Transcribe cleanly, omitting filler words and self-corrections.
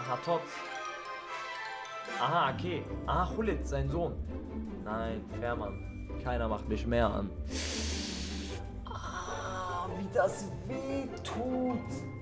Aha, Tots. Aha, okay. Aha, Hulit, sein Sohn. Nein, Fährmann. Keiner macht mich mehr an. Ah, wie das weh tut.